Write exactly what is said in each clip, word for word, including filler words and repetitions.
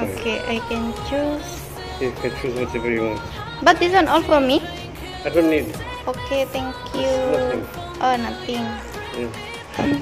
one. Okay, I can choose. You can choose whatever you want. But this one all for me? I don't need. Okay, thank you. Nothing. Oh, nothing. Yeah.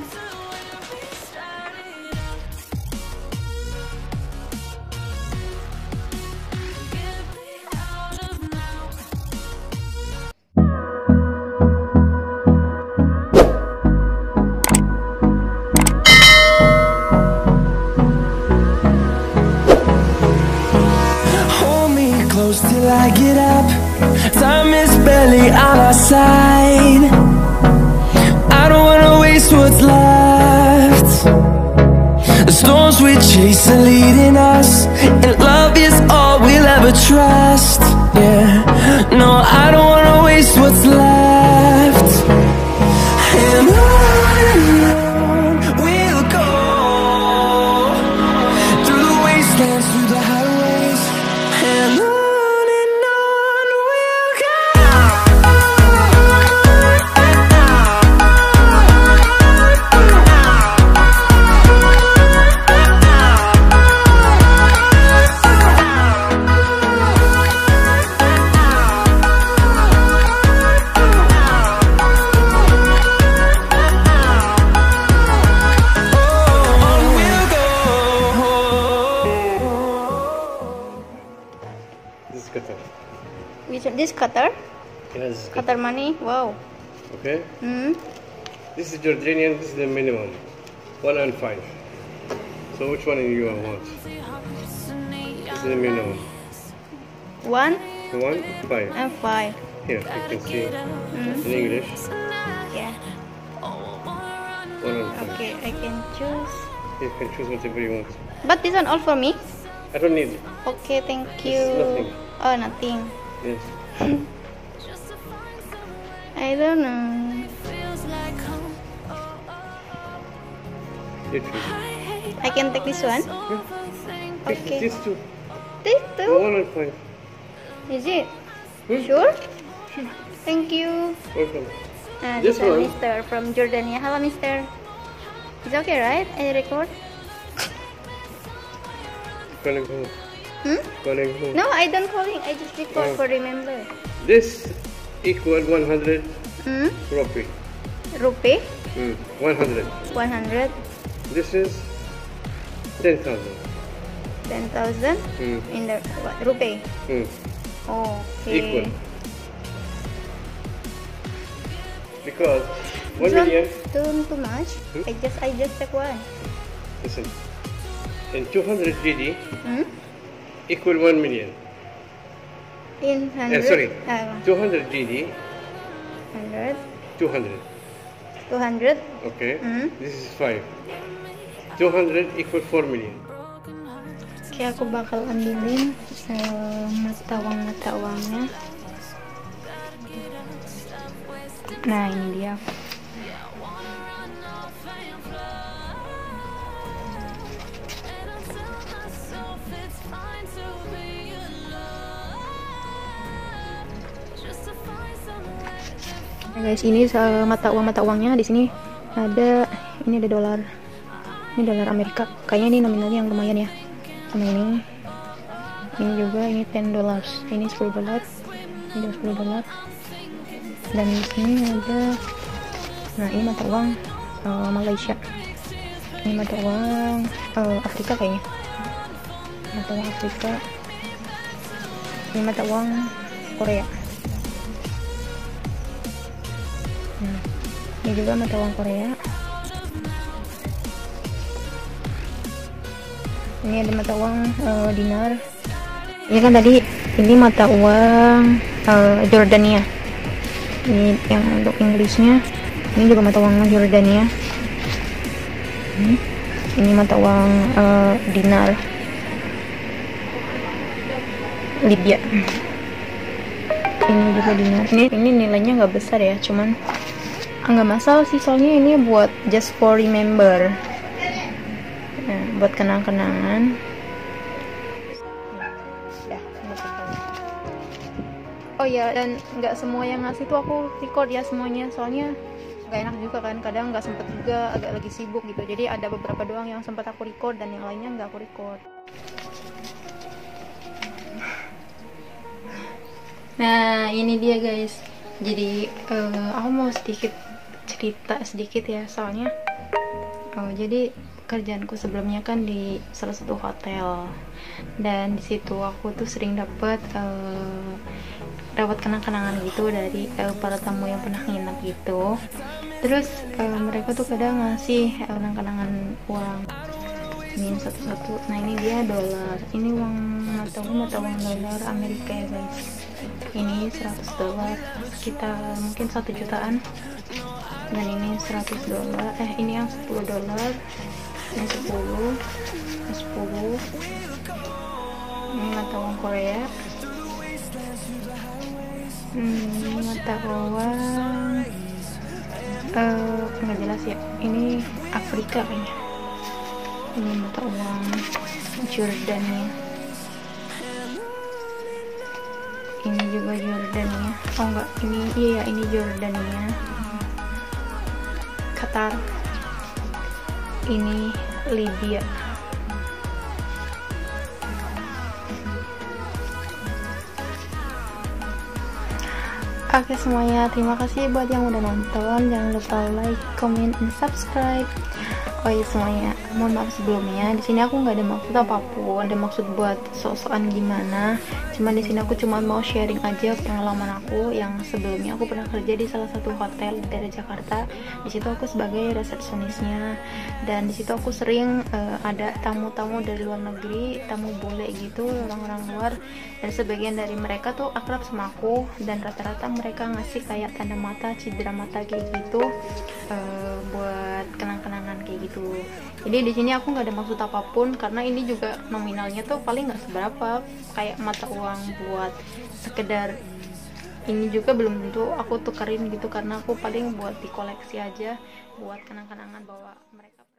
Till I get up, time is barely on our side. I don't wanna waste what's left. The storms we chase are leading us, and love is all we'll ever trust. Yeah, no, I don't wanna waste what's left. And on and on we'll go, through the wastelands, through the highways, and on. This is cutter. Which this cutter? Yeah, this is Cutter money. Wow. Okay. Hmm. This is Jordanian. This is the minimum. One and five. So which one do you want? This is the minimum. One One, five. and five. Here, you can see Mm. in English. Yeah. One and five. Okay, I can choose. You can choose whatever you want. But this one all for me? I don't need. Okay, thank you. nothing. Oh, nothing. Yes. I don't know. You choose. I can take this one. Yeah. Okay. These two. This too? One and five. Is it? Hmm? Sure? Thank you. Welcome. Ah, This this one, one? Mister from Jordania. Hello, Mister. It's okay, right? I record. Calling who? Hmm? Calling who? No, I don't calling. I just record Oh. for remember. This equal one hundred Hmm? rupee. Rupee? Hmm. one hundred. One hundred. This is ten thousand. Ten thousand. Hmm. In the what? Rupee. Hmm. Oh, okay. Equal. Because one This one million. Too, too much. Hmm? I just I just take one. Listen. In two hundred G D Hmm? equal one million. In Eh, hundred. sorry. Ah, two hundred G D, hundred. two hundred. Two hundred. Okay. Hmm? This is five. two hundred equal four million. Kaya aku bakal ambilin uh, matawang-matawangnya. Nah, ini dia. Nah, guys, ini uh, mata uang mata uangnya di sini ada, ini ada dolar. Ini dolar Amerika. Kayaknya ini nominalnya yang lumayan ya. Sama ini. Ini juga ini ten dollars. Ini sepuluh dolar. Ini sepuluh dolar. Dan di sini ada, nah ini mata uang uh, Malaysia. Ini mata uang uh, Afrika kayaknya. Mata uang Afrika. Ini mata uang Korea. Nah, ini juga mata uang Korea. Ini ada mata uang uh, dinar. Ini kan tadi ini mata uang uh, Jordania. Ini yang untuk Inggrisnya. Ini juga mata uang Jordania. Hmm. Ini mata uang uh, dinar Libya. Ini juga dinar. Ini ini nilainya nggak besar ya, cuman nggak masalah sih, soalnya ini buat just for remember. Nah, buat kenang-kenangan. Oh ya, dan nggak semua yang ngasih tuh aku record ya semuanya, soalnya nggak enak juga kan, kadang nggak sempet juga, agak lagi sibuk gitu. Jadi ada beberapa doang yang sempat aku record dan yang lainnya nggak aku record. Nah ini dia guys, jadi uh, aku mau sedikit cerita sedikit ya, soalnya oh, jadi kerjaanku sebelumnya kan di salah satu hotel, dan di situ aku tuh sering dapat uh, dapat kenang-kenangan gitu dari uh, para tamu yang pernah nginep gitu. Terus uh, mereka tuh kadang ngasih uh, kenang-kenangan uang ini satu-satu. Nah ini dia dolar, ini uang mata uang mata uang dolar Amerika ya guys. Ini seratus dolar, sekitar mungkin satu jutaan. Dan ini seratus dolar, eh ini yang sepuluh dolar, ini sepuluh, ini sepuluh. Ini mata uang Korea. Hmm, mata uang uh, nggak jelas ya. Ini Afrika kayaknya. Ini mata uang Jordania. Ini juga Jordania. Oh enggak, ini iya ini Jordania. Qatar. Ini Libya. Oke semuanya, terima kasih buat yang udah nonton. Jangan lupa like, comment, and subscribe. Oh iya semuanya, mohon maaf sebelumnya. Di sini aku nggak ada maksud apapun, ada maksud buat sok-sokan gimana. Cuman di sini aku cuma mau sharing aja pengalaman aku yang sebelumnya aku pernah kerja di salah satu hotel dari Jakarta. Di situ aku sebagai resepsionisnya, dan di situ aku sering uh, ada tamu-tamu dari luar negeri, tamu bule gitu, orang-orang luar. Dan sebagian dari mereka tuh akrab sama aku, dan rata-rata mereka ngasih kayak tanda mata, cindera mata kayak gitu uh, buat kenang-kenangan kayak gitu. Jadi di sini aku nggak ada maksud apapun, karena ini juga nominalnya tuh paling nggak seberapa, kayak mata uang buat sekedar ini juga belum tentu aku tukerin gitu, karena aku paling buat di koleksi aja, buat kenang-kenangan bahwa mereka